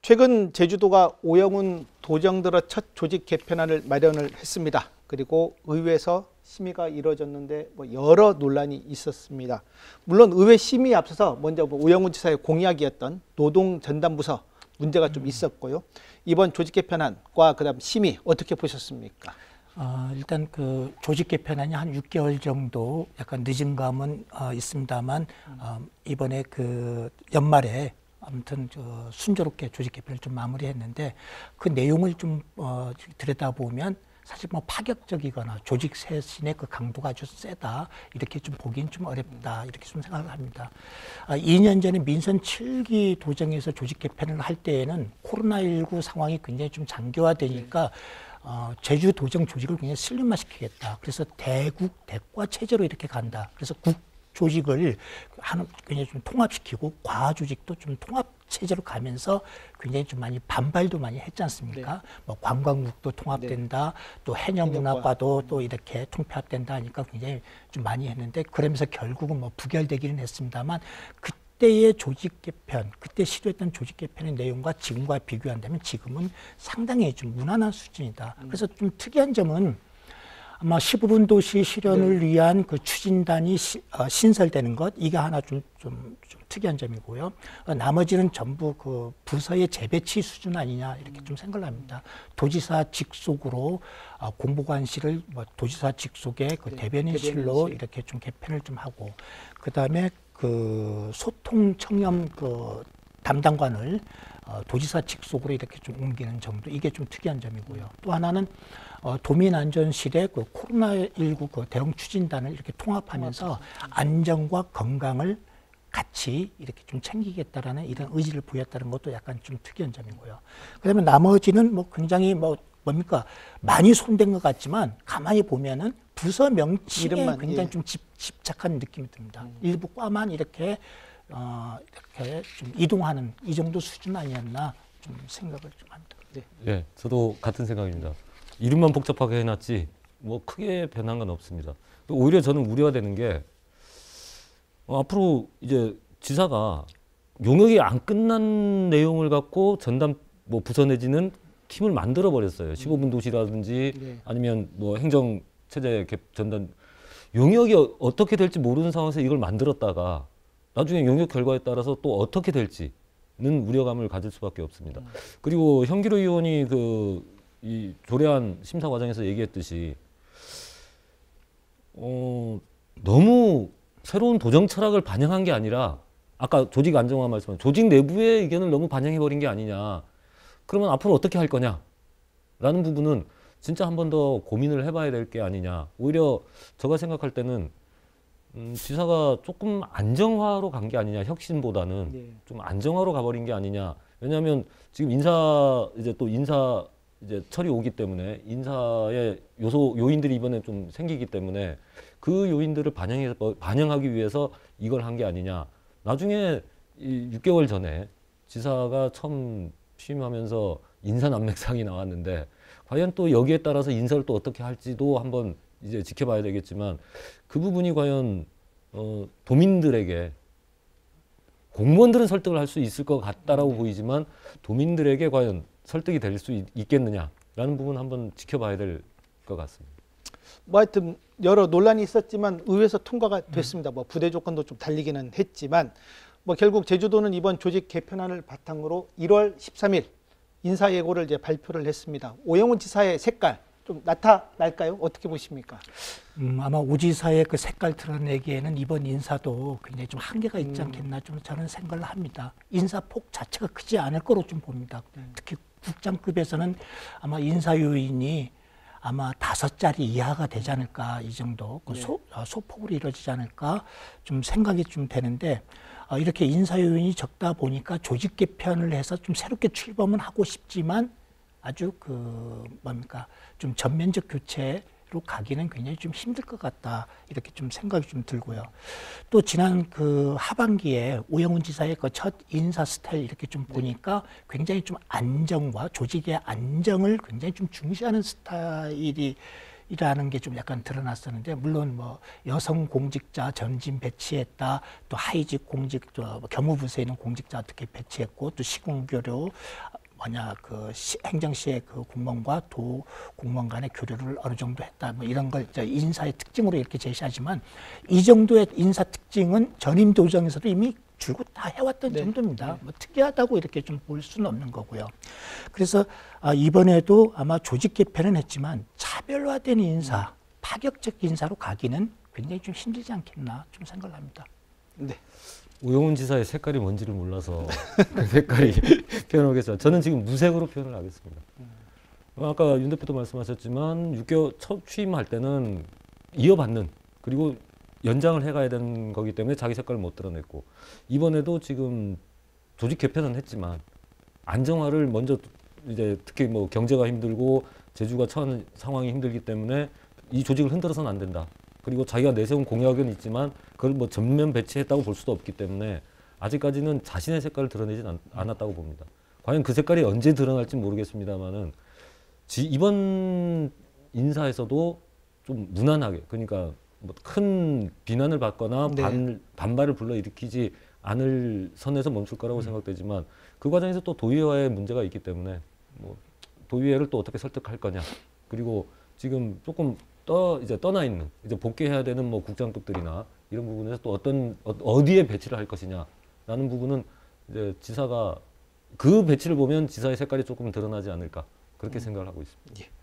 최근 제주도가 오영훈 도정 들어 첫 조직 개편안을 마련을 했습니다. 그리고 의회에서 심의가 이루어졌는데 여러 논란이 있었습니다. 물론 의회 심의에 앞서서 먼저 오영훈 지사의 공약이었던 노동전담부서 문제가 좀 있었고요. 이번 조직 개편안과 그다음 심의 어떻게 보셨습니까? 일단 그 조직 개편안이 한 6개월 정도 약간 늦은 감은 있습니다만 이번에 그 연말에 아무튼 순조롭게 조직 개편을 좀 마무리했는데 그 내용을 좀 들여다보면 사실 뭐 파격적이거나 조직 쇄신의 그 강도가 아주 세다 이렇게 좀 보기는 좀 어렵다 이렇게 좀 생각을 합니다. 2년 전에 민선 7기 도정에서 조직 개편을 할 때에는 코로나19 상황이 굉장히 좀 장기화되니까 제주 도정 조직을 굉장히 슬림화시키겠다. 그래서 대국 대과 체제로 이렇게 간다. 그래서 국 조직을 굉장히 좀 통합시키고 과 조직도 좀 통합 체제로 가면서 굉장히 좀 많이 반발도 많이 했지 않습니까? 네. 뭐 관광국도 통합된다, 네. 또 해녀문화과도 또 이렇게 통합된다 하니까 굉장히 좀 많이 했는데 그러면서 결국은 뭐 부결되기는 했습니다만 그때의 조직 개편, 그때 시도했던 조직 개편의 내용과 지금과 비교한다면 지금은 상당히 좀 무난한 수준이다. 그래서 좀 특이한 점은 아마 15분 도시 실현을 위한 그 추진단이 신설되는 것, 이게 하나 좀 특이한 점이고요. 나머지는 전부 그 부서의 재배치 수준 아니냐, 이렇게 좀 생각을 합니다. 도지사 직속으로 공보관실을 도지사 직속의 그 대변인실로 이렇게 좀 개편을 좀 하고, 그 다음에 그 소통 청렴 그 담당관을 도지사 직속으로 이렇게 좀 옮기는 정도, 이게 좀 특이한 점이고요. 또 하나는 도민안전실의 그 코로나19 그 대응 추진단을 이렇게 통합하면서 안전과 건강을 같이 이렇게 좀 챙기겠다라는 이런 의지를 보였다는 것도 약간 좀 특이한 점이고요. 그다음에 나머지는 뭐 굉장히 뭡니까 많이 손댄 것 같지만 가만히 보면은 부서 명칭에 굉장히 좀 집착한 느낌이 듭니다. 일부 과만 이렇게 좀 이동하는 이 정도 수준 아니었나 좀 생각을 좀 합니다. 네, 저도 같은 생각입니다. 이름만 복잡하게 해놨지 뭐 크게 변한 건 없습니다. 오히려 저는 우려가 되는 게 앞으로 이제 지사가 용역이 안 끝난 내용을 갖고 전담 뭐 부서 내지는 팀을 만들어 버렸어요. 15분 도시라든지 아니면 뭐 행정 체제 전담 용역이 어떻게 될지 모르는 상황에서 이걸 만들었다가 나중에 용역 결과에 따라서 또 어떻게 될지는 우려감을 가질 수밖에 없습니다. 그리고 현기로 의원이 이 조례안 심사 과정에서 얘기했듯이 너무 새로운 도정 철학을 반영한 게 아니라 아까 조직 안정화 말씀하신 조직 내부의 의견을 너무 반영해버린 게 아니냐. 그러면 앞으로 어떻게 할 거냐 라는 부분은 진짜 한 번 더 고민을 해봐야 될 게 아니냐. 오히려 제가 생각할 때는 지사가 조금 안정화로 간 게 아니냐. 혁신보다는 좀 안정화로 가버린 게 아니냐. 왜냐하면 지금 인사 철이 오기 때문에 인사의 요인들이 이번에 좀 생기기 때문에 그 요인들을 반영하기 위해서 이걸 한 게 아니냐. 나중에 6개월 전에 지사가 처음 취임하면서 인사난맥상이 나왔는데 과연 또 여기에 따라서 인사를 또 어떻게 할지도 한번 이제 지켜봐야 되겠지만 그 부분이 과연 도민들에게 공무원들은 설득을 할 수 있을 것 같다라고 보이지만 도민들에게 과연 설득이 될 수 있겠느냐라는 부분 한번 지켜봐야 될 것 같습니다. 뭐 하여튼 여러 논란이 있었지만 의회에서 통과가 됐습니다. 뭐 부대 조건도 좀 달리기는 했지만 뭐 결국 제주도는 이번 조직 개편안을 바탕으로 1월 13일 인사 예고를 이제 발표를 했습니다. 오영훈 지사의 색깔 좀 나타날까요? 어떻게 보십니까? 아마 오 지사의 그 색깔 드러내기에는 이번 인사도 굉장히 좀 한계가 있지 않겠나 좀 저는 생각을 합니다. 인사폭 자체가 크지 않을 거로 좀 봅니다. 특히 국장급에서는 아마 인사 요인이 아마 5자리 이하가 되지 않을까 이 정도 소폭으로 이루어지지 않을까 좀 생각이 좀 되는데 이렇게 인사 요인이 적다 보니까 조직 개편을 해서 좀 새롭게 출범은 하고 싶지만 아주 좀 전면적 교체로 가기는 굉장히 좀 힘들 것 같다 이렇게 좀 생각이 좀 들고요. 또 지난 그 하반기에 오영훈 지사의 그 첫 인사 스타일 이렇게 좀 보니까 굉장히 좀 안정과 조직의 안정을 굉장히 좀 중시하는 스타일이라는 게 좀 약간 드러났었는데 물론 뭐 여성 공직자 전진 배치했다, 또 하위직 공직, 또 경무부서에 있는 공직자 어떻게 배치했고, 또 시공교류 행정시의 그 공무원과 도 공무원 간의 교류를 어느 정도 했다. 뭐 이런 걸 인사의 특징으로 이렇게 제시하지만 이 정도의 인사 특징은 전임 도정에서도 이미 줄곧 다 해왔던 네. 정도입니다. 뭐 특이하다고 이렇게 좀 볼 수는 없는 거고요. 그래서 이번에도 아마 조직 개편은 했지만 차별화된 인사, 파격적 인사로 가기는 굉장히 좀 힘들지 않겠나 좀 생각을 합니다. 네. 오영훈 지사의 색깔이 뭔지를 몰라서 그 색깔이 표현하겠습니다. 저는 지금 무색으로 표현을 하겠습니다. 아까 윤 대표도 말씀하셨지만 6개월 첫 취임할 때는 이어받는 그리고 연장을 해가야 되는 거기 때문에 자기 색깔을 못 드러냈고 이번에도 지금 조직 개편은 했지만 안정화를 먼저 이제 특히 뭐 경제가 힘들고 제주가 처한 상황이 힘들기 때문에 이 조직을 흔들어서는 안 된다. 그리고 자기가 내세운 공약은 있지만 그걸 뭐 전면 배치했다고 볼 수도 없기 때문에 아직까지는 자신의 색깔을 드러내지 않았다고 봅니다. 과연 그 색깔이 언제 드러날지 모르겠습니다만은 이번 인사에서도 좀 무난하게 그러니까 뭐 큰 비난을 받거나 네. 반발을 불러일으키지 않을 선에서 멈출 거라고 생각되지만 그 과정에서 또 도의회와의 문제가 있기 때문에 뭐 도의회를 또 어떻게 설득할 거냐 그리고 지금 조금 이제 떠나 있는 이제 복귀해야 되는 뭐 국장급들이나 이런 부분에서 또 어디에 배치를 할 것이냐라는 부분은 이제 지사가 그 배치를 보면 지사의 색깔이 조금 드러나지 않을까 그렇게 생각을 하고 있습니다. 예.